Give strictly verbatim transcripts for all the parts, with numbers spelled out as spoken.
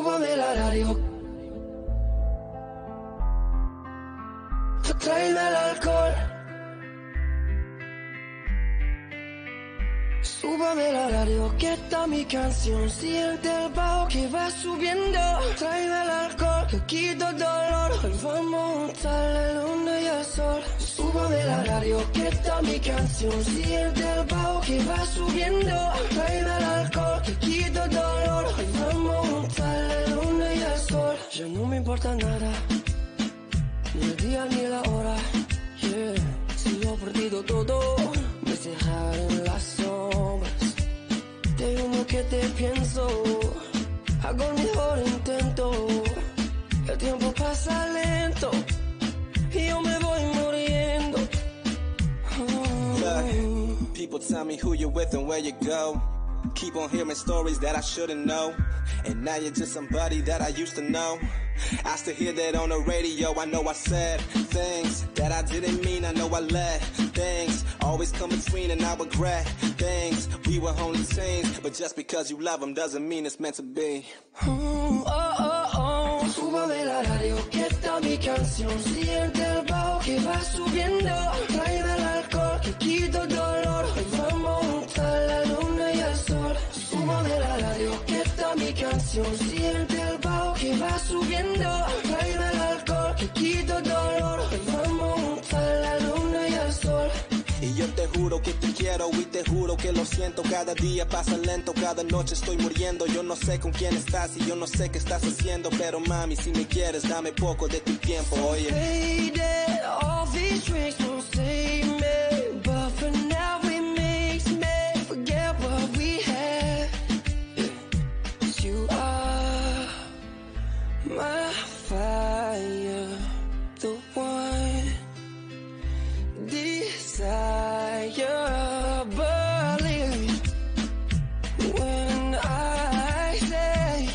súbame el radio. Tráeme el alcohol. Súbame el radio, que está mi canción. Siente el bajo que va subiendo. Tráeme el alcohol, que quito el dolor. Hoy vamos a juntar la luna y el sol. Súbame el radio, que está mi canción. Siente el bajo que va subiendo. Tráeme el alcohol, que quito el dolor. Hoy vamos a juntar la luna y el sol. Ya no me importa nada, ni el día ni la hora. Yeah. Si lo he perdido todo, me dejaron las sombras. Te uno que te pienso, hago el mejor intento. El tiempo pasa lento y yo me voy muriendo. Oh. Look, people tell me who you're with and where you go. Keep on hearing stories that I shouldn't know. And now you're just somebody that I used to know. I still hear that on the radio. I know I said things that I didn't mean. I know I let things always come between, and I regret things. We were only teens, but just because you love them doesn't mean it's meant to be. Oh, oh, oh, oh. Súbame la radio, que está mi canción. Siente el bajo que va subiendo. Tráeme el alcohol, que quito el dolor. Hoy vamos a juntar la luna y el sol. Súbame la radio, que está mi canción. Siente el bajo que va subiendo. Tráeme el alcohol, que quito el dolor. Hoy vamos a juntar la luna y el sol. Y yo te juro que te quiero y te juro que lo siento. Cada día pasa lento, cada noche estoy muriendo. Yo no sé con quién estás y yo no sé qué estás haciendo, pero mami, si me quieres, dame poco de tu tiempo, oye. Faded, all these drinks won't save me, but for now it makes me forget what we had. 'Cause you are my fire, the one desire, believe when I say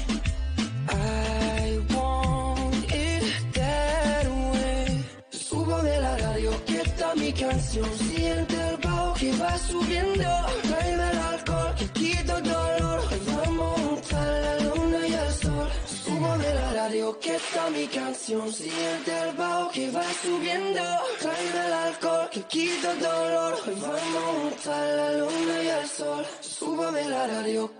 I want it that way. Súbame la radio, que está mi canción. Siente el bajo que va subiendo. Tráeme el alcohol, que quito el dolor. Hoy vamos a juntar la luna y el sol. Súbame la radio, que está mi canción. Siente el bajo que va subiendo. Tráeme el alcohol, que quito el dolor. Hoy vamos a juntar la luna y el sol. Súbame la radio.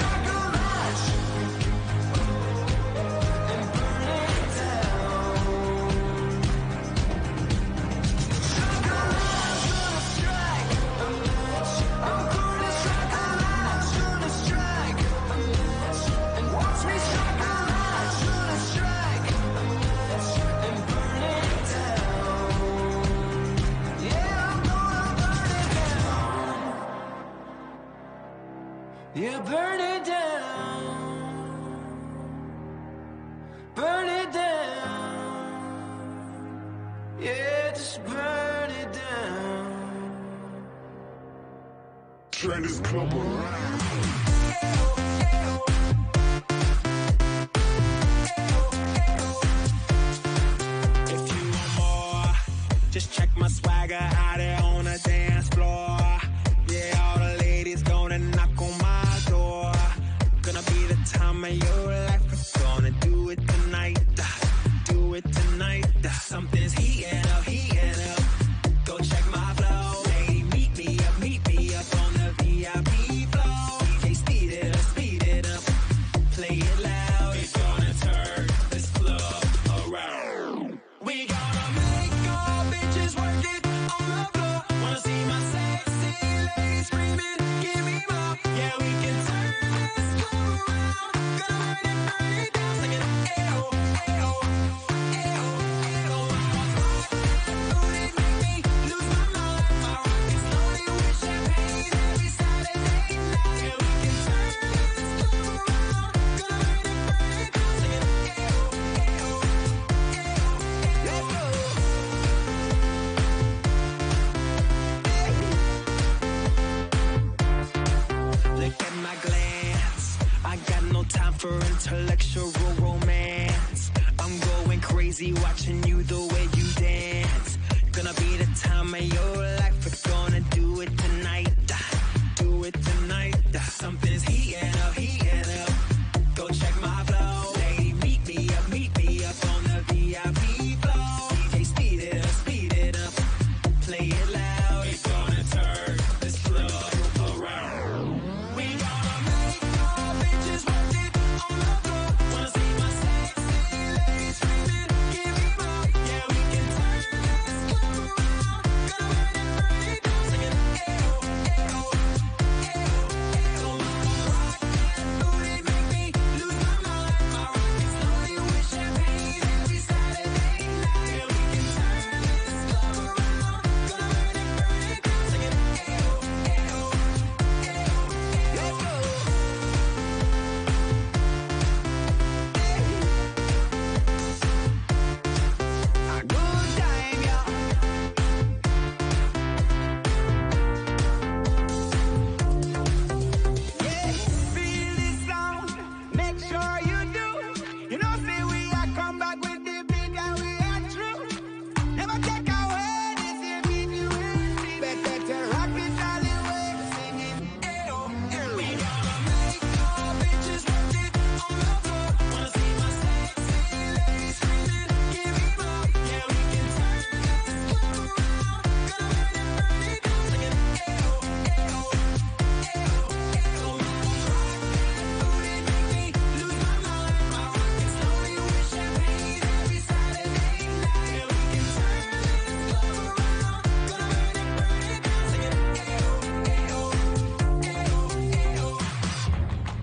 Watch me strike a match and burn it down. trend is club around. Just check my swagger out there on the dance floor. Yeah, all the ladies gonna knock on my door. Gonna be the time of your life. We're gonna do it tonight. Do it tonight. Something's heating up, heating up. Go check my flow. Lady, meet me up, meet me up on the V I P floor. D J, speed it up, speed it up. Play it loud. It's gonna turn this club around. We gonna make all bitches work it on the floor. Wanna see my sexy ladies screaming, give me more. Yeah, we can turn this club around. Gonna burn it, burn it down. Sing it, ayo, ayo, ayo, ayo. Booty make me lose my mind. My rockets loaded with champagne every Saturday night. Yeah, we can turn this club around. Gonna burn it, burn it down. Sing it, ayo, ayo, ayo. Let's go. Look at my glance. I got no time for intellectual romance. I'm going crazy watching you the way you dance. Gonna be the time of your life. We're gonna do it tonight. Do it tonight. Something's heating up, heating up. Go check my flow. Lady, meet me up, meet me up on the V I P floor. D J, speed it up, speed it up. Play it loud. It's gonna turn this club around. We gonna make all bitches work it on the floor. Wanna see my sexy ladies screaming, give me more. Yeah, we can turn this club around. Gonna burn it, burn it down. Sing it, ayo, ayo, ayo, ayo. Rockin' booty make me lose my mind. My rockets loaded with champagne every Saturday night. Yeah, we can turn this club around. Gonna burn it, burn it down. Sing it, ayo, ayo, ayo, ayo. Let's go. A good time, yeah. Yeah, feel this sound, make sure you do. You know, say we are come back with the beat and we are true. Never take away this here beat you will. Better to rock it all the way, singing, ayo, ayo. We gonna make all bitches work it on the floor. Wanna see my sexy ladies screaming, give me more. Yeah, we can turn this club around. Gonna burn it, burn it down. Sing it, ayo, ayo, ayo, ayo. Rockin' booty make me lose my mind. My rockets loaded with champagne every Saturday night. Yeah, we can turn this club around. Gonna burn it, burn it down. Sing it, ayo, ayo, ayo, ayo.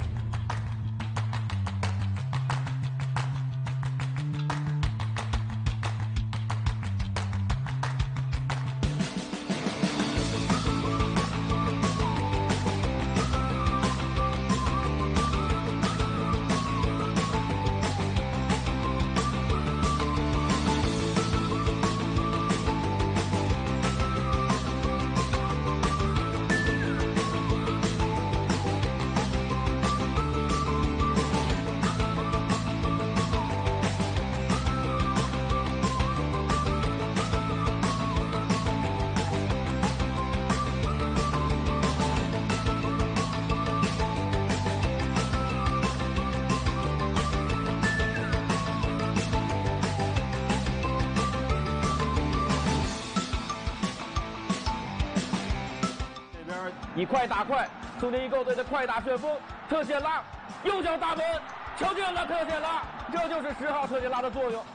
这边以快打快，苏宁易购队的快打旋风，特谢拉，右脚大门，敲进了特谢拉，这就是十号特谢拉的作用。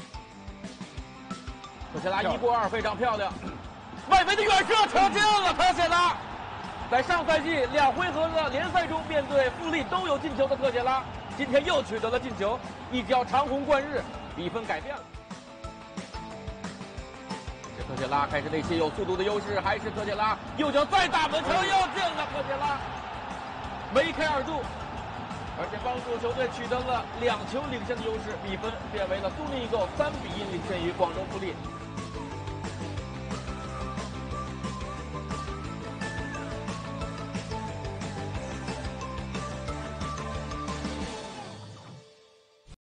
特谢拉一过二，非常漂亮，外围的远射敲进了特谢拉。在上赛季两回合的联赛中，面对富力都有进球的特谢拉，今天又取得了进球，一脚长虹贯日，比分改变了。这特谢拉开始那些有速度的优势，还是特谢拉右脚再打门球又进了特谢拉，梅开二度，而且帮助球队取得了两球领先的优势，比分变为了苏宁易购三比一领先于广州富力。